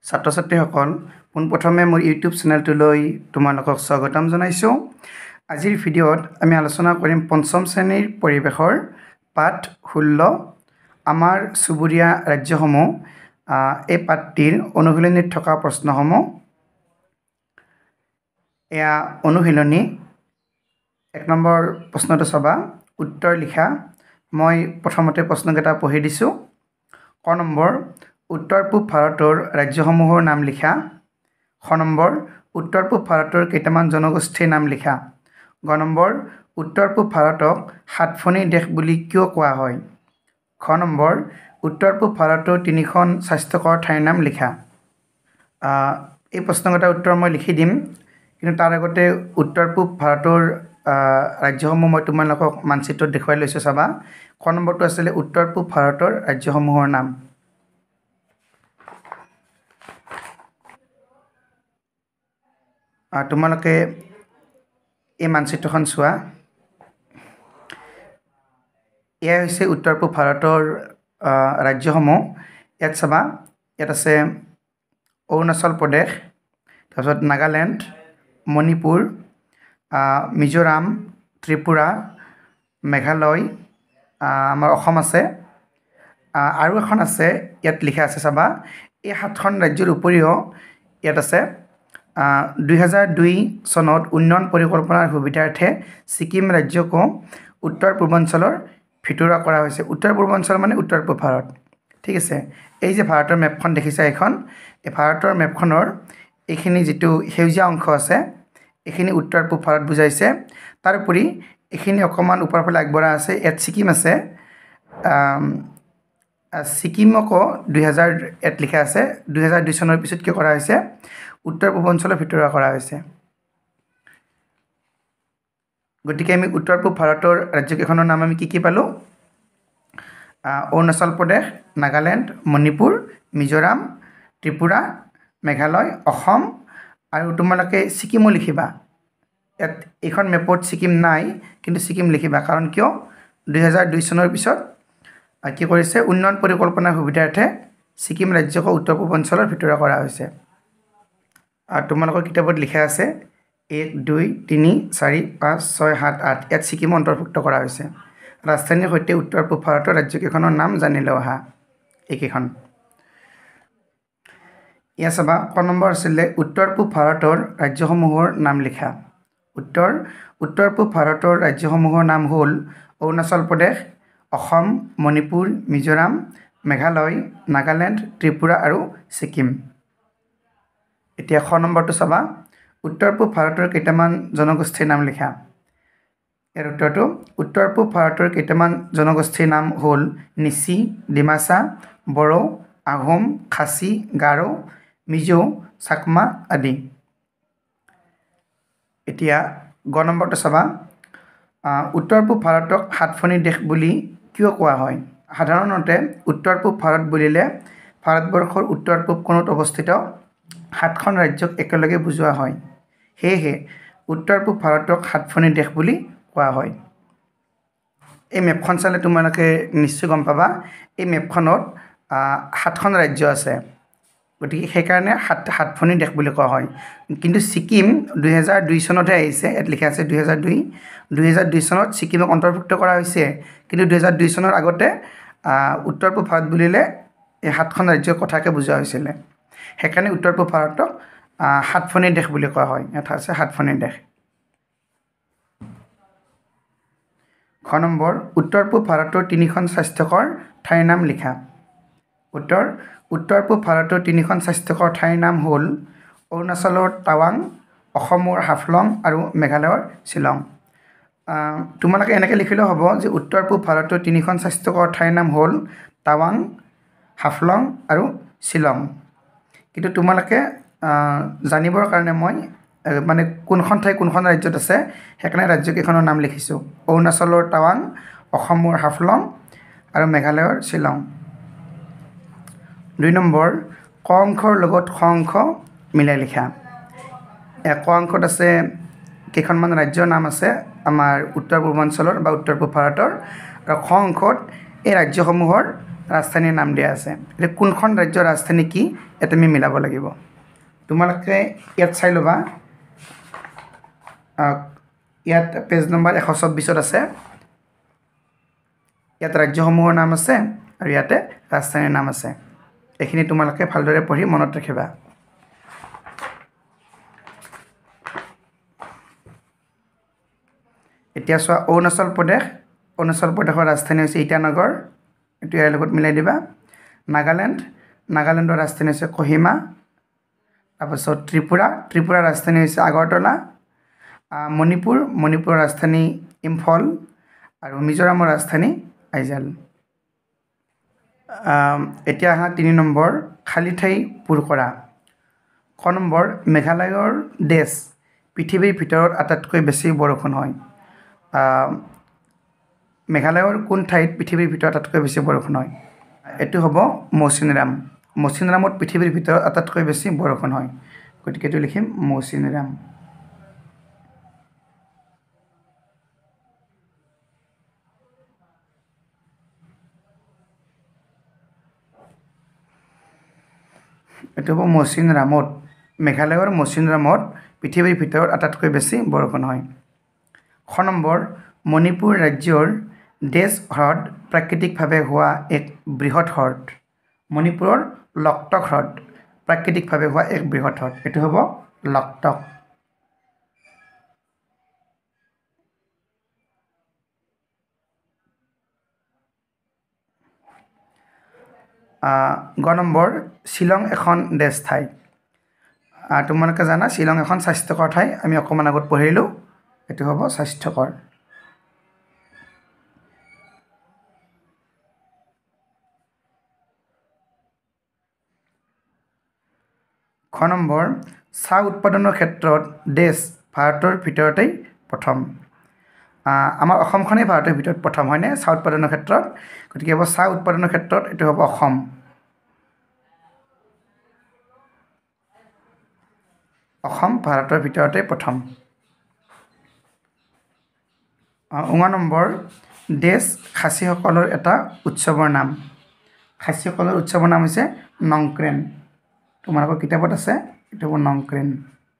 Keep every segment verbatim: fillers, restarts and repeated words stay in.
ছাত্ৰ ছাত্ৰীসকল পোনপ্ৰথমে মোৰ ইউটিউব চেনেলটোলৈ তোমালোকক স্বাগতম জনাইছোঁ। আজিৰ ভিডিঅ'ত আমি আলোচনা কৰিম পঞ্চম শ্ৰেণীৰ পৰিৱেশৰ পাঠ ষোল্ল আমাৰ চুবুৰীয়া ৰাজ্যসমূহ। এই পাঠটিৰ অনুশীলনীত থকা প্ৰশ্নসমূহ। এয়া অনুশীলনী। এক নম্বৰ প্ৰশ্নটো চাবা, উত্তৰ লিখা। মই প্ৰথমতে প্ৰশ্নকেইটা পঢ়ি দিছোঁ। ক নম্বৰ, উত্তৰ পূব ভাৰতৰ ৰাজ্যসমূহৰ নাম লিখা। খ নম্বৰ, উত্তৰ পূব ভাৰতৰ কেইটামান জনগোষ্ঠীৰ নাম লিখা। গ নম্বৰ, উত্তৰ পূব ভাৰতক সাতফনী দেশ বুলি কিয় কোৱা হয়। খ নম্বৰ, উত্তৰ পূব ভাৰতৰ তিনিখন স্বাস্থ্যকৰ ঠাইৰ নাম লিখা। এই প্ৰশ্নকেইটাৰ উত্তৰ মই লিখি দিম, কিন্তু তাৰ আগতে উত্তৰ পূব ভাৰতৰ ৰাজ্যসমূহ মই তোমালোকক মানচিত্ৰত দেখুৱাই লৈছোঁ। চাবা, খ নম্বৰটো আছিলে উত্তৰ পূব ভাৰতৰ ৰাজ্যসমূহৰ নাম। তোমালোকে এই মানচিত্ৰখন চোৱা। এয়া হৈছে উত্তৰ পূব ভাৰতৰ ৰাজ্যসমূহ। ইয়াত চাবা, ইয়াত আছে অৰুণাচল প্ৰদেশ, তাৰপিছত নাগালেণ্ড, মণিপুৰ, মিজোৰাম, ত্ৰিপুৰা, মেঘালয়, আমাৰ অসম আছে, আৰু এখন আছে ইয়াত লিখা আছে। চাবা, এই সাতখন ৰাজ্যৰ উপৰিও ইয়াত আছে দুহেজাৰ দুই চনত উন্নয়ন পৰিকল্পনাৰ সুবিধাৰ্থে ছিকিম ৰাজ্যকো উত্তৰ পূৰ্বাঞ্চলৰ ভিতৰুৱা কৰা হৈছে। উত্তৰ পূৰ্বাঞ্চল মানে উত্তৰ পূব ভাৰত। ঠিক আছে। এই যে ভাৰতৰ মেপখন দেখিছা, এইখন এই ভাৰতৰ মেপখনৰ এইখিনি যিটো সেউজীয়া অংশ আছে, এইখিনি উত্তৰ পূব ভাৰত বুজাইছে। তাৰোপৰি এইখিনি অকণমান ওপৰৰ ফালে আগবঢ়া আছে, ইয়াত ছিকিম আছে। ছিকিমকো দুহেজাৰ ইয়াত লিখা আছে। দুহেজাৰ দুই চনৰ পিছত কি কৰা হৈছে, উত্তৰ পূৰ্বাঞ্চলৰ ভিতৰুৱা কৰা হৈছে। গতিকে আমি উত্তৰ পূব ভাৰতৰ ৰাজ্যকেইখনৰ নাম আমি কি কি পালোঁ? অৰুণাচল প্ৰদেশ, নাগালেণ্ড, মণিপুৰ, মিজোৰাম, ত্ৰিপুৰা, মেঘালয়, অসম, আৰু তোমালোকে ছিকিমো লিখিবা। ইয়াত এইখন মেপত ছিকিম নাই, কিন্তু ছিকিম লিখিবা। কাৰণ কিয়? দুহেজাৰ দুই চনৰ পিছত কি কৰিছে, উন্নয়ন পৰিকল্পনাৰ সুবিধাৰ্থে ছিকিম ৰাজ্যকো উত্তৰ পূৰ্বাঞ্চলৰ ভিতৰুৱা কৰা হৈছে। আৰু তোমালোকৰ কিতাপত লিখা আছে এক দুই তিনি চাৰি পাঁচ ছয় সাত আঠ, ইয়াত ছিকিম অন্তৰ্ভুক্ত কৰা হৈছে। ৰাজধানীৰ সৈতে উত্তৰ পূব ভাৰতৰ ৰাজ্যকেইখনৰ নাম জানিলে অহা এইকেইখন। ইয়াত চাবা, ক নম্বৰ আছিলে উত্তৰ পূব ভাৰতৰ ৰাজ্যসমূহৰ নাম লিখা। উত্তৰ উত্তৰ পূব ভাৰতৰ ৰাজ্যসমূহৰ নাম হ'ল অৰুণাচল প্ৰদেশ, অসম, মণিপুৰ, মিজোৰাম, মেঘালয়, নাগালেণ্ড, ত্ৰিপুৰা আৰু ছিকিম। এতিয়া খ নম্বৰটো চাবা, উত্তৰ পূব ভাৰতৰ কেইটামান জনগোষ্ঠীৰ নাম লিখা। ইয়াৰ উত্তৰটো, উত্তৰ পূব ভাৰতৰ কেইটামান জনগোষ্ঠীৰ নাম হ'ল নিচি, ডিমাচা, বড়ো, আহোম, খাচী, গাৰো, মিজো, চাকমা আদি। এতিয়া গ নম্বৰটো চাবা, উত্তৰ পূব ভাৰতক সাতফনী দেশ বুলি কিয় কোৱা হয়। সাধাৰণতে উত্তৰ পূব ভাৰত বুলিলে ভাৰতবৰ্ষৰ উত্তৰ পূব কোণত অৱস্থিত সাতখন ৰাজ্যক একেলগে বুজোৱা হয়। সেয়েহে উত্তৰ পূব ভাৰতক সাতফনী দেশ বুলি কোৱা হয়। এই মেপখন চালে তোমালোকে নিশ্চয় গম পাবা, এই মেপখনত সাতখন ৰাজ্য আছে। গতিকে সেইকাৰণে সাত সাতফনী দেশ বুলি কোৱা হয়। কিন্তু ছিকিম দুহেজাৰ দুই চনতহে আহিছে। ইয়াত লিখা আছে দুহেজাৰ দুই দুহেজাৰ দুই চনত ছিকিমক অন্তৰ্ভুক্ত কৰা হৈছে। কিন্তু দুহেজাৰ দুই চনৰ আগতে উত্তৰ পূব ভাৰত বুলিলে এই সাতখন ৰাজ্যৰ কথাকে বুজোৱা হৈছিলে। সেইকাৰণে উত্তৰ পূব ভাৰতক সাতফনী দেশ বুলি কোৱা হয়। ইয়াত আছে সাতফনী দেশ। খ নম্বৰ, উত্তৰ পূব ভাৰতৰ তিনিখন স্বাস্থ্যকৰ ঠাইৰ নাম লিখা। উত্তৰ উত্তৰ পূব ভাৰতৰ তিনিখন স্বাস্থ্যকৰ ঠাইৰ নাম হ'ল অৰুণাচলৰ টাৱাং, অসমৰ হাফলং আৰু মেঘালয়ৰ শ্বিলং। তোমালোকে এনেকৈ লিখিলেও হ'ব যে উত্তৰ পূব ভাৰতৰ তিনিখন স্বাস্থ্যকৰ ঠাইৰ নাম হ'ল টাৱাং, হাফলং আৰু শ্বিলং। কিন্তু তোমালোকে জানিবৰ কাৰণে মই মানে কোনখন ঠাই কোনখন ৰাজ্যত আছে সেইকাৰণে ৰাজ্যকেইখনৰ নাম লিখিছোঁ। অৰুণাচলৰ টাৱাং, অসমৰ হাফলং আৰু মেঘালয়ৰ শ্বিলং। দুই নম্বৰ, ক অংশৰ লগত খ অংশ মিলাই লিখা। ক অংশত আছে কেইখনমান ৰাজ্যৰ নাম আছে আমাৰ উত্তৰ পূৰ্বাঞ্চলৰ বা উত্তৰ পূব ভাৰতৰ, আৰু খ অংশত এই ৰাজ্যসমূহৰ ৰাজধানীৰ নাম দিয়া আছে এতিয়া কোনখন ৰাজ্যৰ ৰাজধানী কি এটা আমি মিলাব লাগিব তোমালোকে ইয়াত চাই ল'বা ইয়াত পেজ নম্বৰ এশ চৌব্বিছত আছে ইয়াত ৰাজ্যসমূহৰ নাম আছে আৰু ইয়াতে ৰাজধানীৰ নাম আছে এইখিনি তোমালোকে ভালদৰে পঢ়ি মনত ৰাখিবা এতিয়া চোৱা অৰুণাচল প্ৰদেশ অৰুণাচল প্ৰদেশৰ ৰাজধানী হৈছে ইটানগৰ এইটো ইয়াৰ লগত মিলাই দিবা নাগালেণ্ড নাগালেণ্ডৰ ৰাজধানী হৈছে কোহিমা তাৰপিছত ত্ৰিপুৰা ত্ৰিপুৰাৰ ৰাজধানী হৈছে আগৰতলা মণিপুৰ মণিপুৰৰ ৰাজধানী ইম্ফল আৰু মিজোৰামৰ ৰাজধানী আইজল এতিয়া আহা তিনি নম্বৰ খালী ঠাই পূৰ কৰা ক নম্বৰ মেঘালয়ৰ দেশ পৃথিৱীৰ ভিতৰত আটাইতকৈ বেছি বৰষুণ হয় মেঘালয়ৰ কোন ঠাইত পৃথিৱীৰ ভিতৰত আটাইতকৈ বেছি বৰষুণ হয় এইটো হ'ব মৌচিনৰাম মৌচিনৰামত পৃথিৱীৰ ভিতৰত আটাইতকৈ বেছি বৰষুণ হয় গতিকে এইটো লিখিম মৌচিনৰাম এইটো হ'ব মৌচিনৰামত মেঘালয়ৰ মৌচিনৰামত পৃথিৱীৰ ভিতৰত আটাইতকৈ বেছি বৰষুণ হয় খ নম্বৰ মণিপুৰ ৰাজ্যৰ দেশ হ্ৰদ প্ৰাকৃতিকভাৱে হোৱা এক বৃহৎ হ্ৰদ মণিপুৰৰ লকটক হ্ৰদ প্ৰাকৃতিকভাৱে হোৱা এক বৃহৎ হ্ৰদ এইটো হ'ব লকটক গ নম্বৰ শ্বিলং এখন দেশ ঠাই তোমালোকে জানা শ্বিলং এখন স্বাস্থ্যকৰ ঠাই আমি অকণমান আগত পঢ়িলোঁ এইটো হ'ব স্বাস্থ্যকৰ খ নম্বৰ চাহ উৎপাদনৰ ক্ষেত্ৰত দেশ ভাৰতৰ ভিতৰতেই প্ৰথম আমাৰ অসমখনেই ভাৰতৰ ভিতৰত প্ৰথম হয়নে চাহ উৎপাদনৰ ক্ষেত্ৰত গতিকে হ'ব চাহ উৎপাদনৰ ক্ষেত্ৰত এইটো হ'ব অসম অসম ভাৰতৰ ভিতৰতে প্ৰথম উঙ নম্বৰ দেশ খাচীসকলৰ এটা উৎসৱৰ নাম খাচীসকলৰ উৎসৱৰ নাম হৈছে নংক্ৰেন তোমালোকৰ কিতাপত আছে এইটো হ'ব নংক্ৰেন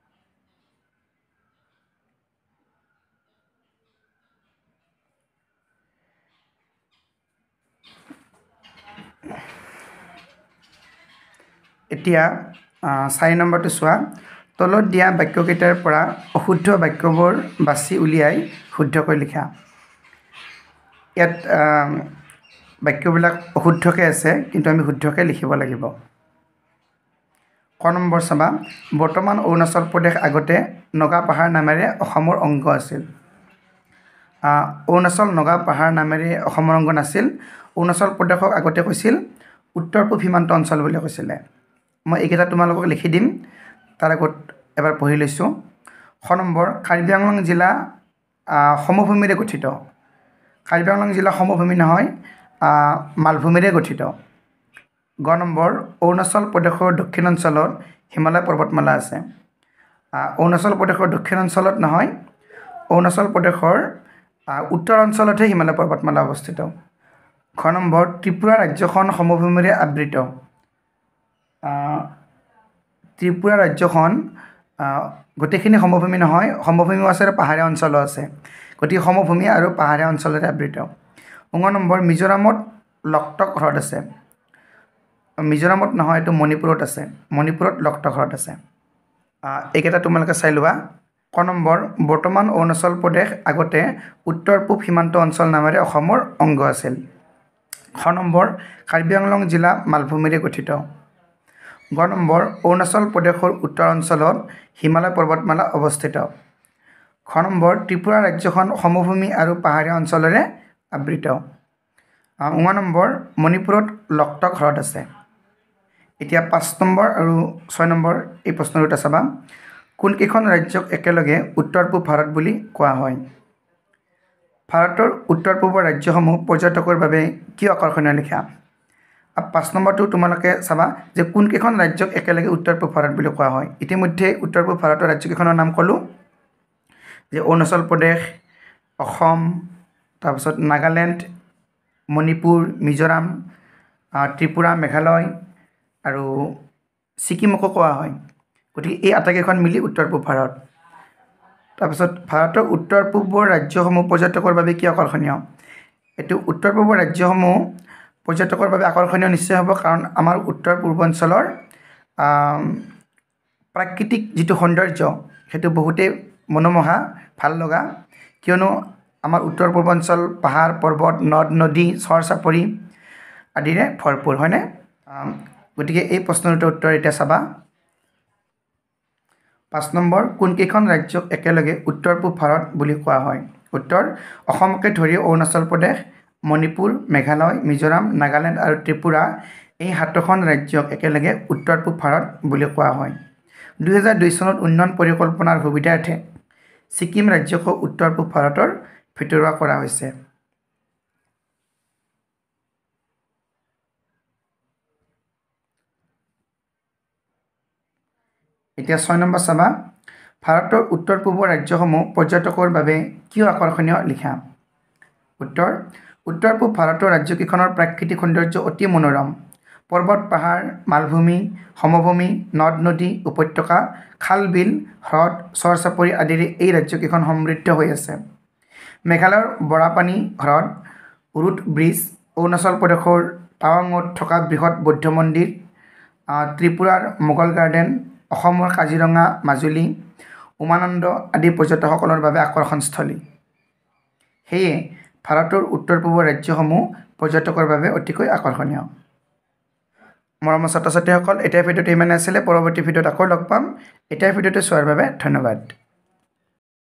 এতিয়া চাৰি নম্বৰটো চোৱা তলত দিয়া বাক্যকেইটাৰ পৰা অশুদ্ধ বাক্যবোৰ বাছি উলিয়াই শুদ্ধকৈ লিখা ইয়াত বাক্যবিলাক অশুদ্ধকৈ আছে কিন্তু আমি শুদ্ধকৈ লিখিব লাগিব ক নম্বৰ চাবা বৰ্তমান অৰুণাচল প্ৰদেশ আগতে নগা পাহাৰ নামেৰে অসমৰ অংগ আছিল অৰুণাচল নগা পাহাৰ নামেৰে অসমৰ অংগ নাছিল অৰুণাচল প্ৰদেশক আগতে কৈছিল উত্তৰ পূব সীমান্ত অঞ্চল বুলি কৈছিলে মই এইকেইটা তোমালোকক লিখি দিম তাৰ আগত এবাৰ পঢ়ি লৈছোঁ খ নম্বৰ কাৰ্বি আংলং জিলা সমভূমিৰে গঠিত কাৰ্বি আংলং জিলা সমভূমি নহয় মালভূমিৰে গঠিত গ নম্বৰ অৰুণাচল প্ৰদেশৰ দক্ষিণ অঞ্চলত হিমালয় পৰ্বতমালা আছে অৰুণাচল প্ৰদেশৰ দক্ষিণ অঞ্চলত নহয় অৰুণাচল প্ৰদেশৰ উত্তৰ অঞ্চলতহে হিমালয় পৰ্বতমালা অৱস্থিত খ নম্বৰ ত্ৰিপুৰা ৰাজ্যখন সমভূমিৰে আবৃত ত্ৰিপুৰা ৰাজ্যখন গোটেইখিনি সমভূমি নহয় সমভূমিও আছে আৰু পাহাৰীয়া অঞ্চলো আছে গতিকে সমভূমি আৰু পাহাৰীয়া অঞ্চলতে আবৃত উঙ নম্বৰ মিজোৰামত লকটক হ্ৰদ আছে মিজোৰামত নহয় এইটো মণিপুৰত আছে মণিপুৰত লকটক হ্ৰদ আছে এইকেইটা তোমালোকে চাই লোৱা ক নম্বৰ বৰ্তমান অৰুণাচল প্ৰদেশ আগতে উত্তৰ পূব সীমান্ত অঞ্চল নামেৰে অসমৰ অংগ আছিল খ নম্বৰ কাৰ্বি আংলং জিলা মালভূমিৰে গঠিত গ নম্বৰ অৰুণাচল প্ৰদেশৰ উত্তৰ অঞ্চলত হিমালয় পৰ্বতমালা অৱস্থিত খ নম্বৰ ত্ৰিপুৰা ৰাজ্যখন সমভূমি আৰু পাহাৰীয়া অঞ্চলেৰে আবৃত উঙ নম্বৰ মণিপুৰত লকটক হ্ৰদ আছে এতিয়া পাঁচ নম্বৰ আৰু ছয় নম্বৰ এই প্ৰশ্নৰ উত্তৰ চাবা কোনকেইখন ৰাজ্যক একেলগে উত্তৰ পূব ভাৰত বুলি কোৱা হয় ভাৰতৰ উত্তৰ পূবৰ ৰাজ্যসমূহ পৰ্যটকৰ বাবে কিয় আকৰ্ষণীয় লিখা পাঁচ নম্বৰটো তোমালোকে চাবা যে কোনকেইখন ৰাজ্যক একেলগে উত্তৰ পূব ভাৰত বুলি কোৱা হয় ইতিমধ্যে উত্তৰ পূব ভাৰতৰ ৰাজ্যকেইখনৰ নাম ক'লোঁ যে অৰুণাচল প্ৰদেশ অসম তাৰপিছত নাগালেণ্ড মণিপুৰ মিজোৰাম ত্ৰিপুৰা মেঘালয় আৰু ছিকিমকো কোৱা হয় গতিকে এই আটাইকেইখন মিলি উত্তৰ পূব ভাৰত তাৰপিছত ভাৰতৰ উত্তৰ পূবৰ ৰাজ্যসমূহ পৰ্যটকৰ বাবে কি আকৰ্ষণীয় এইটো উত্তৰ পূবৰ ৰাজ্যসমূহ পৰ্যটকৰ বাবে আকৰ্ষণীয় নিশ্চয় হ'ব কাৰণ আমাৰ উত্তৰ পূৰ্বাঞ্চলৰ প্ৰাকৃতিক যিটো সৌন্দৰ্য সেইটো বহুতেই মনোমোহা ভাল লগা কিয়নো আমাৰ উত্তৰ পূৰ্বাঞ্চল পাহাৰ পৰ্বত নদ নদী চৰ চাপৰি আদিৰে ভৰপূৰ হয়নে গতিকে এই প্ৰশ্নটোৰ উত্তৰ এতিয়া চাবা পাঁচ নম্বৰ কোনকেইখন ৰাজ্যক একেলগে উত্তৰ পূব ভাৰত বুলি কোৱা হয় উত্তৰ অসমকে ধৰি অৰুণাচল প্ৰদেশ মণিপুৰ মেঘালয় মিজোৰাম নাগালেণ্ড আৰু ত্ৰিপুৰা এই সাতোখন ৰাজ্যক একেলগে উত্তৰ পূব ভাৰত বুলি কোৱা হয় দুই হাজাৰ দুই চনত উন্নয়ন পৰিকল্পনাৰ সুবিধাৰ্থে ছিকিম ৰাজ্যকো উত্তৰ পূব ভাৰতৰ ভিতৰুৱা কৰা হৈছে এতিয়া ছয় নম্বৰ চাবা ভাৰতৰ উত্তৰ পূবৰ ৰাজ্যসমূহ পৰ্যটকৰ বাবে কিয় আকৰ্ষণীয় লিখা উত্তৰ উত্তৰ পূব ভাৰতৰ ৰাজ্যকেইখনৰ প্ৰাকৃতিক সৌন্দৰ্য অতি মনোৰম পৰ্বত পাহাৰ মালভূমি সমভূমি নদ নদী উপত্যকা খাল বিল হ্ৰদ চৰ চাপৰি আদিৰে এই ৰাজ্যকেইখন সমৃদ্ধ হৈ আছে মেঘালয়ৰ বৰাপানী হ্ৰদ উৰুট ব্ৰিজ অৰুণাচল প্ৰদেশৰ টাৱাঙত থকা বৃহৎ বৌদ্ধ মন্দিৰ ত্ৰিপুৰাৰ মোগল গাৰ্ডেন অসমৰ কাজিৰঙা মাজুলী উমানন্দ আদি পৰ্যটকসকলৰ বাবে আকৰ্ষণস্থলী সেয়ে ভাৰতৰ উত্তৰ পূবৰ ৰাজ্যসমূহ পৰ্যটকৰ বাবে অতিকৈ আকৰ্ষণীয় মৰমৰ ছাত্ৰ ছাত্ৰীসকল এতিয়াৰ ভিডিঅ'টো ইমানে আছিলে পৰৱৰ্তী ভিডিঅ'ত আকৌ লগ পাম এতিয়াৰ ভিডিঅ'টো চোৱাৰ বাবে ধন্যবাদ